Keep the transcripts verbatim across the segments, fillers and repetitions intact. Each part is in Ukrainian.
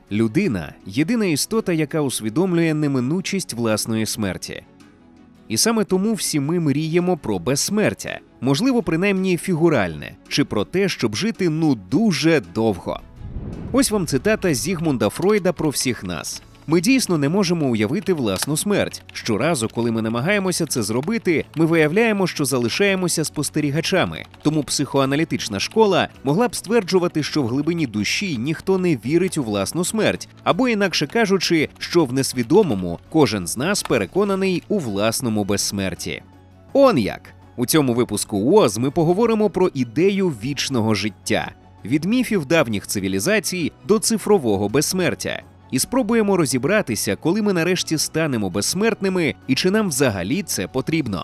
Людина – єдина істота, яка усвідомлює неминучість власної смерті. І саме тому всі ми мріємо про безсмертя, можливо, принаймні фігуральне, чи про те, щоб жити ну дуже довго. Ось вам цитата Зігмунда Фройда про всіх нас. Ми дійсно не можемо уявити власну смерть. Щоразу, коли ми намагаємося це зробити, ми виявляємо, що залишаємося спостерігачами. Тому психоаналітична школа могла б стверджувати, що в глибині душі ніхто не вірить у власну смерть, або, інакше кажучи, що в несвідомому кожен з нас переконаний у власному безсмерті. Он як! У цьому випуску ООЗ ми поговоримо про ідею вічного життя. Від міфів давніх цивілізацій до цифрового безсмертя. І спробуємо розібратися, коли ми нарешті станемо безсмертними і чи нам взагалі це потрібно.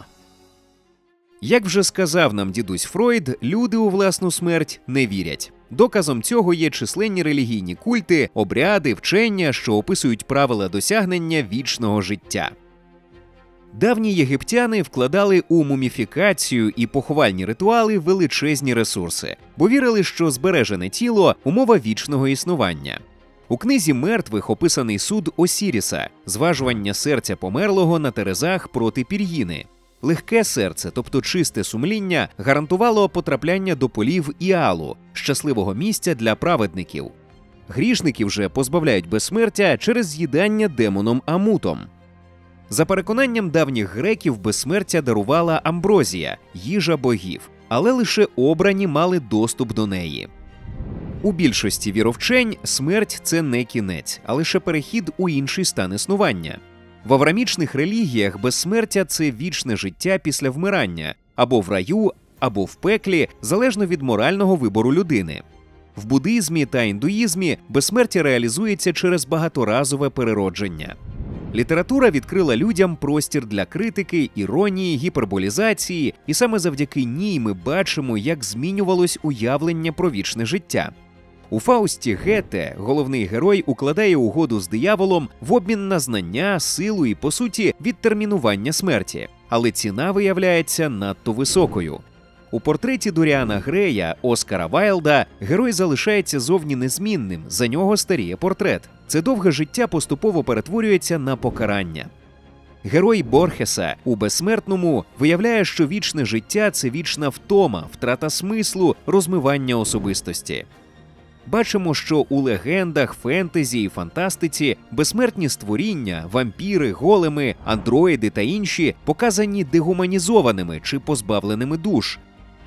Як вже сказав нам дідусь Фройд, люди у власну смерть не вірять. Доказом цього є численні релігійні культи, обряди, вчення, що описують правила досягнення вічного життя. Давні єгиптяни вкладали у муміфікацію і поховальні ритуали величезні ресурси, бо вірили, що збережене тіло – умова вічного існування. У книзі мертвих описаний суд Осіріса – зважування серця померлого на терезах проти пір'їни. Легке серце, тобто чисте сумління, гарантувало потрапляння до полів Іалу – щасливого місця для праведників. Грішників же позбавляють безсмертя через з'їдання демоном Амутом. За переконанням давніх греків, безсмертя дарувала амброзія – їжа богів, але лише обрані мали доступ до неї. У більшості віровчень смерть – це не кінець, а лише перехід у інший стан існування. В аврамічних релігіях безсмертя – це вічне життя після вмирання, або в раю, або в пеклі, залежно від морального вибору людини. В буддизмі та індуїзмі безсмертя реалізується через багаторазове переродження. Література відкрила людям простір для критики, іронії, гіперболізації, і саме завдяки ній ми бачимо, як змінювалось уявлення про вічне життя. У Фаусті Гете головний герой укладає угоду з дияволом в обмін на знання, силу і, по суті, відтермінування смерті. Але ціна виявляється надто високою. У портреті Доріана Грея Оскара Вайлда герой залишається зовні незмінним, за нього старіє портрет. Це довге життя поступово перетворюється на покарання. Герой Борхеса у «Безсмертному» виявляє, що вічне життя – це вічна втома, втрата смислу, розмивання особистості. Бачимо, що у легендах, фентезі і фантастиці безсмертні створіння, вампіри, големи, андроїди та інші показані дегуманізованими чи позбавленими душ.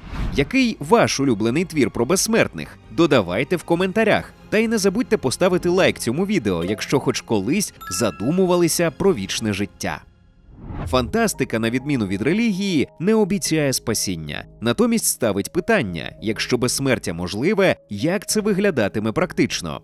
Який ваш улюблений твір про безсмертних? Додавайте в коментарях. Та й не забудьте поставити лайк цьому відео, якщо хоч колись задумувалися про вічне життя. Фантастика, на відміну від релігії, не обіцяє спасіння. Натомість ставить питання, якщо безсмертя можливе, як це виглядатиме практично?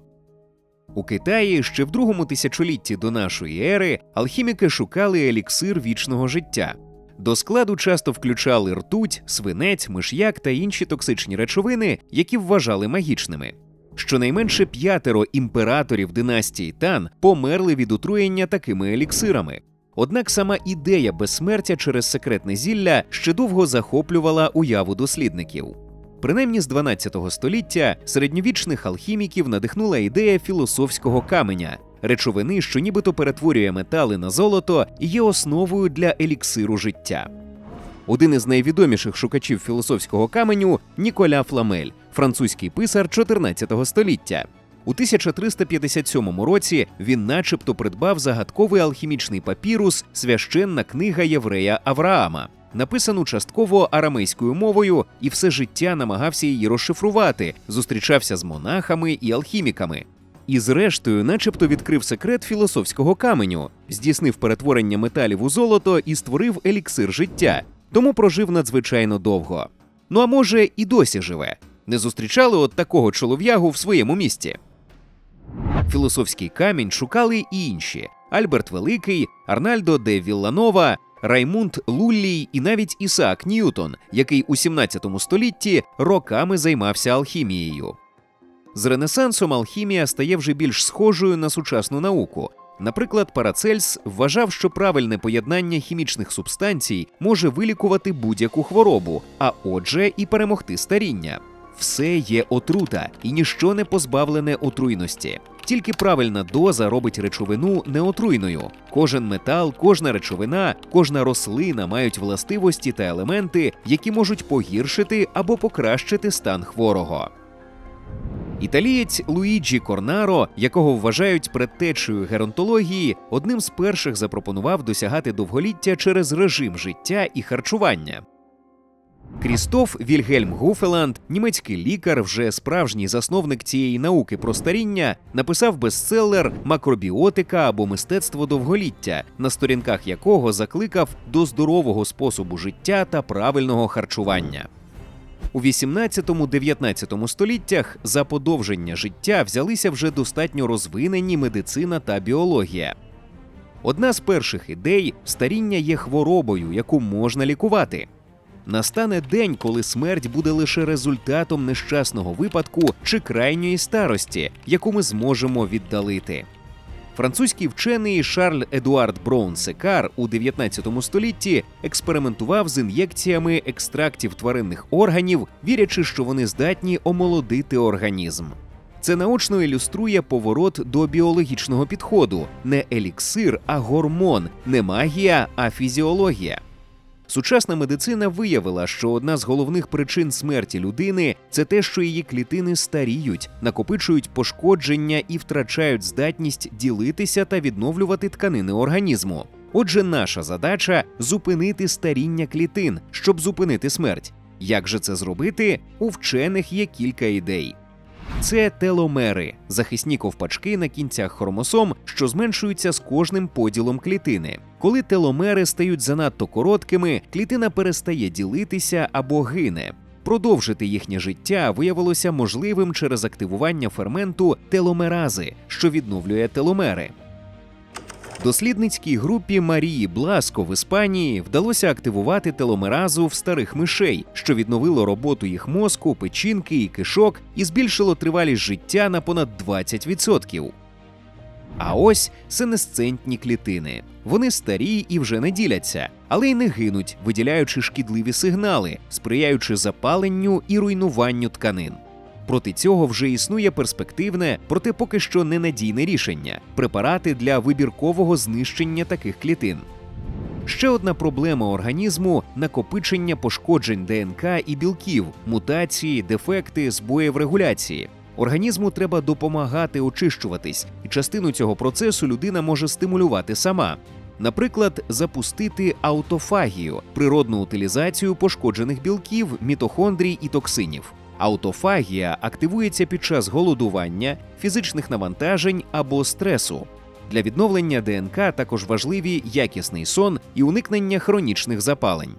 У Китаї ще в другому тисячолітті до нашої ери алхіміки шукали еліксир вічного життя. До складу часто включали ртуть, свинець, миш'як та інші токсичні речовини, які вважали магічними. Щонайменше п'ятеро імператорів династії Тан померли від отруєння такими еліксирами. Однак сама ідея безсмертя через секретне зілля ще довго захоплювала уяву дослідників. Принаймні з дванадцятого століття середньовічних алхіміків надихнула ідея філософського каменя – речовини, що нібито перетворює метали на золото і є основою для еліксиру життя. Один із найвідоміших шукачів філософського каменю – Ніколя Фламель, французький писар чотирнадцятого століття. У тисяча триста п'ятдесят сьомому році він начебто придбав загадковий алхімічний папірус «Священна книга єврея Авраама», написану частково арамейською мовою, і все життя намагався її розшифрувати, зустрічався з монахами і алхіміками. І зрештою начебто відкрив секрет філософського каменю, здійснив перетворення металів у золото і створив еліксир життя, тому прожив надзвичайно довго. Ну а може і досі живе. Не зустрічали от такого чолов'ягу в своєму місті? Філософський камінь шукали і інші – Альберт Великий, Арнальдо де Вілланова, Раймунд Луллій і навіть Ісаак Ньютон, який у сімнадцятому столітті роками займався алхімією. З Ренесансом алхімія стає вже більш схожою на сучасну науку. Наприклад, Парацельс вважав, що правильне поєднання хімічних субстанцій може вилікувати будь-яку хворобу, а отже і перемогти старіння. Все є отрута, і ніщо не позбавлене отруйності. Тільки правильна доза робить речовину неотруйною. Кожен метал, кожна речовина, кожна рослина мають властивості та елементи, які можуть погіршити або покращити стан хворого. Італієць Луїджі Корнаро, якого вважають предтечею геронтології, одним з перших запропонував досягати довголіття через режим життя і харчування. Крістоф Вільгельм Гуфеланд, німецький лікар, вже справжній засновник цієї науки про старіння, написав бестселер «Макробіотика» або «Мистецтво довголіття», на сторінках якого закликав до здорового способу життя та правильного харчування. У вісімнадцятому-дев'ятнадцятому століттях за подовження життя взялися вже достатньо розвинені медицина та біологія. Одна з перших ідей – старіння є хворобою, яку можна лікувати. Настане день, коли смерть буде лише результатом нещасного випадку чи крайньої старості, яку ми зможемо віддалити. Французький вчений Шарль Едуард Броун-Секар у дев'ятнадцятому столітті експериментував з ін'єкціями екстрактів тваринних органів, вірячи, що вони здатні омолодити організм. Це наочно ілюструє поворот до біологічного підходу – не еліксир, а гормон, не магія, а фізіологія. Сучасна медицина виявила, що одна з головних причин смерті людини – це те, що її клітини старіють, накопичують пошкодження і втрачають здатність ділитися та відновлювати тканини організму. Отже, наша задача – зупинити старіння клітин, щоб зупинити смерть. Як же це зробити? У вчених є кілька ідей. Це теломери – захисні ковпачки на кінцях хромосом, що зменшуються з кожним поділом клітини. Коли теломери стають занадто короткими, клітина перестає ділитися або гине. Продовжити їхнє життя виявилося можливим через активування ферменту теломерази, що відновлює теломери. Дослідницькій групі Марії Бласко в Іспанії вдалося активувати теломеразу в старих мишей, що відновило роботу їх мозку, печінки і кишок і збільшило тривалість життя на понад двадцять відсотків. А ось сенесцентні клітини. Вони старі і вже не діляться, але й не гинуть, виділяючи шкідливі сигнали, сприяючи запаленню і руйнуванню тканин. Проти цього вже існує перспективне, проте поки що ненадійне рішення – препарати для вибіркового знищення таких клітин. Ще одна проблема організму – накопичення пошкоджень ДНК і білків, мутації, дефекти, збої в регуляції. Організму треба допомагати очищуватись, і частину цього процесу людина може стимулювати сама. Наприклад, запустити аутофагію – природну утилізацію пошкоджених білків, мітохондрій і токсинів. Аутофагія активується під час голодування, фізичних навантажень або стресу. Для відновлення ДНК також важливі якісний сон і уникнення хронічних запалень.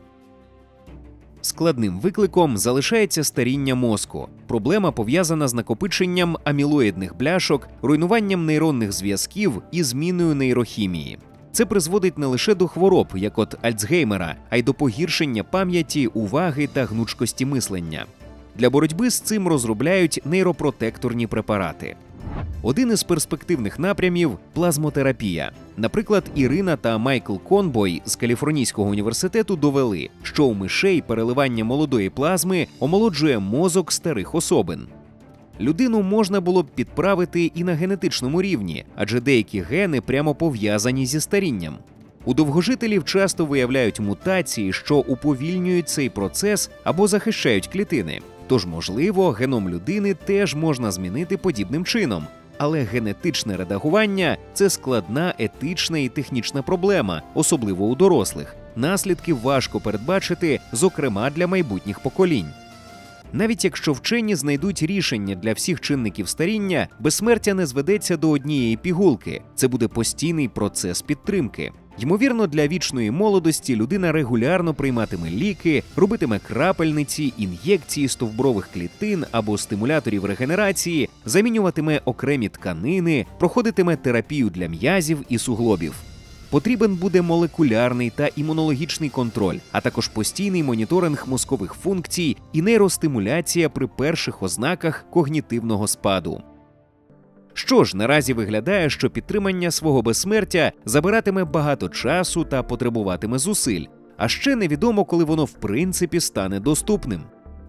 Складним викликом залишається старіння мозку. Проблема пов'язана з накопиченням амілоїдних бляшок, руйнуванням нейронних зв'язків і зміною нейрохімії. Це призводить не лише до хвороб, як от Альцгеймера, а й до погіршення пам'яті, уваги та гнучкості мислення. Для боротьби з цим розробляють нейропротекторні препарати. Один із перспективних напрямів – плазмотерапія. Наприклад, Ірина та Майкл Конбой з Каліфорнійського університету довели, що у мишей переливання молодої плазми омолоджує мозок старих особин. Людину можна було б підправити і на генетичному рівні, адже деякі гени прямо пов'язані зі старінням. У довгожителів часто виявляють мутації, що уповільнюють цей процес або захищають клітини. Тож, можливо, геном людини теж можна змінити подібним чином. Але генетичне редагування – це складна етична і технічна проблема, особливо у дорослих. Наслідки важко передбачити, зокрема для майбутніх поколінь. Навіть якщо вчені знайдуть рішення для всіх чинників старіння, безсмертя не зведеться до однієї пігулки. Це буде постійний процес підтримки. Ймовірно, для вічної молодості людина регулярно прийматиме ліки, робитиме крапельниці, ін'єкції стовбурових клітин або стимуляторів регенерації, замінюватиме окремі тканини, проходитиме терапію для м'язів і суглобів. Потрібен буде молекулярний та імунологічний контроль, а також постійний моніторинг мозкових функцій і нейростимуляція при перших ознаках когнітивного спаду. Що ж, наразі виглядає, що підтримання свого безсмертя забиратиме багато часу та потребуватиме зусиль, а ще невідомо, коли воно в принципі стане доступним.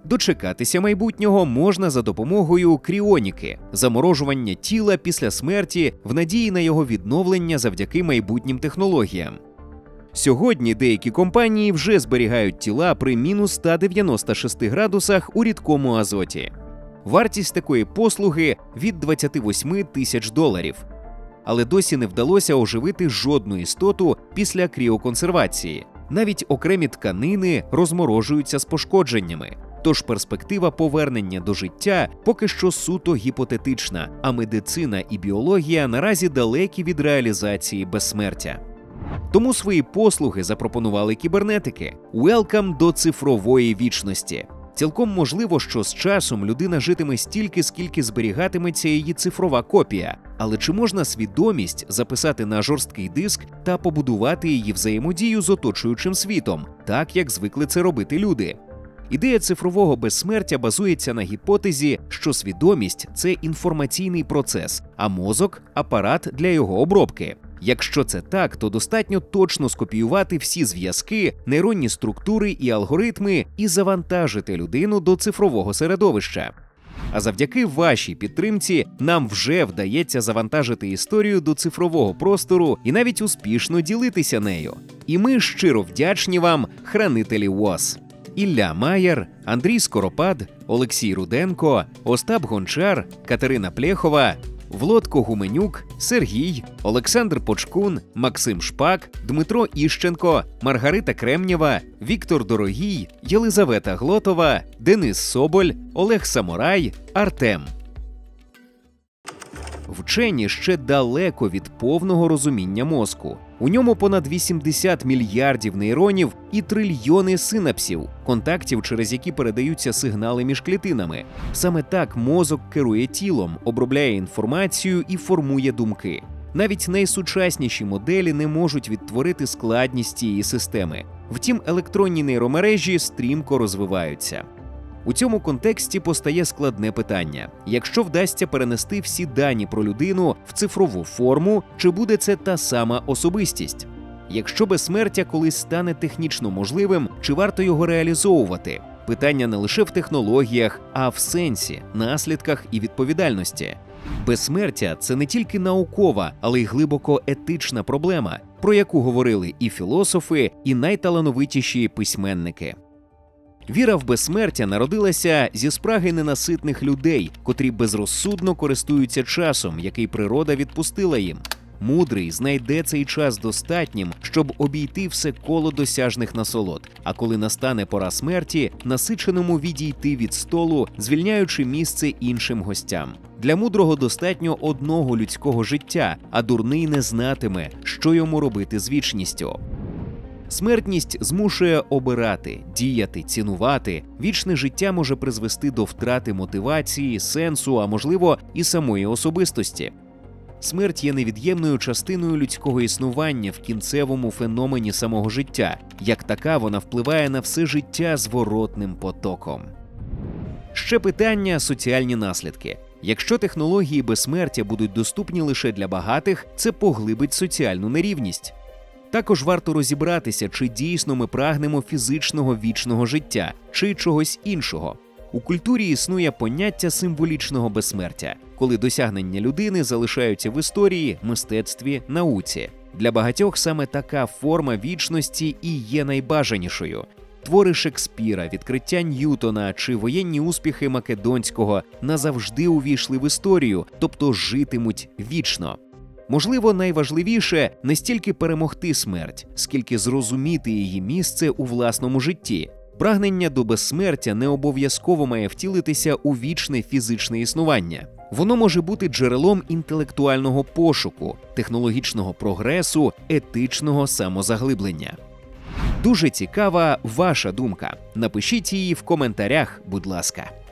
Дочекатися майбутнього можна за допомогою кріоніки – заморожування тіла після смерті в надії на його відновлення завдяки майбутнім технологіям. Сьогодні деякі компанії вже зберігають тіла при мінус ста дев'яноста шести градусах у рідкому азоті. Вартість такої послуги – від двадцяти восьми тисяч доларів. Але досі не вдалося оживити жодну істоту після кріоконсервації. Навіть окремі тканини розморожуються з пошкодженнями. Тож перспектива повернення до життя поки що суто гіпотетична, а медицина і біологія наразі далекі від реалізації безсмертя. Тому свої послуги запропонували кібернетики. Welcome до цифрової вічності. Цілком можливо, що з часом людина житиме стільки, скільки зберігатиметься її цифрова копія. Але чи можна свідомість записати на жорсткий диск та побудувати її взаємодію з оточуючим світом, так як звикли це робити люди? Ідея цифрового безсмертя базується на гіпотезі, що свідомість – це інформаційний процес, а мозок – апарат для його обробки. Якщо це так, то достатньо точно скопіювати всі зв'язки, нейронні структури і алгоритми і завантажити людину до цифрового середовища. А завдяки вашій підтримці нам вже вдається завантажити історію до цифрового простору і навіть успішно ділитися нею. І ми щиро вдячні вам, хранителі ВОС. Ілля Маєр, Андрій Скоропад, Олексій Руденко, Остап Гончар, Катерина Плєхова, Влодко Гуменюк, Сергій, Олександр Почкун, Максим Шпак, Дмитро Іщенко, Маргарита Кремнєва, Віктор Дорогій, Єлизавета Глотова, Денис Соболь, Олег Самурай, Артем. Вчені ще далеко від повного розуміння мозку. У ньому понад вісімдесят мільярдів нейронів і трильйони синапсів, контактів, через які передаються сигнали між клітинами. Саме так мозок керує тілом, обробляє інформацію і формує думки. Навіть найсучасніші моделі не можуть відтворити складність цієї системи. Втім, електронні нейромережі стрімко розвиваються. У цьому контексті постає складне питання. Якщо вдасться перенести всі дані про людину в цифрову форму, чи буде це та сама особистість? Якщо безсмертя колись стане технічно можливим, чи варто його реалізовувати? Питання не лише в технологіях, а в сенсі, наслідках і відповідальності. Безсмертя – це не тільки наукова, але й глибоко етична проблема, про яку говорили і філософи, і найталановитіші письменники. Віра в безсмертя народилася зі спраги ненаситних людей, котрі безрозсудно користуються часом, який природа відпустила їм. Мудрий знайде цей час достатнім, щоб обійти все коло досяжних насолод, а коли настане пора смерті, насиченому відійти від столу, звільняючи місце іншим гостям. Для мудрого достатньо одного людського життя, а дурний не знатиме, що йому робити з вічністю. Смертність змушує обирати, діяти, цінувати. Вічне життя може призвести до втрати мотивації, сенсу, а можливо і самої особистості. Смерть є невід'ємною частиною людського існування в кінцевому феномені самого життя. Як така, вона впливає на все життя зворотним потоком. Ще питання – соціальні наслідки. Якщо технології безсмертя будуть доступні лише для багатих, це поглибить соціальну нерівність. Також варто розібратися, чи дійсно ми прагнемо фізичного вічного життя, чи чогось іншого. У культурі існує поняття символічного безсмертя, коли досягнення людини залишаються в історії, мистецтві, науці. Для багатьох саме така форма вічності і є найбажанішою. Твори Шекспіра, відкриття Ньютона чи воєнні успіхи Македонського назавжди увійшли в історію, тобто житимуть вічно. Можливо, найважливіше не стільки перемогти смерть, скільки зрозуміти її місце у власному житті. Прагнення до безсмертя не обов'язково має втілитися у вічне фізичне існування. Воно може бути джерелом інтелектуального пошуку, технологічного прогресу, етичного самозаглиблення. Дуже цікава ваша думка. Напишіть її в коментарях, будь ласка.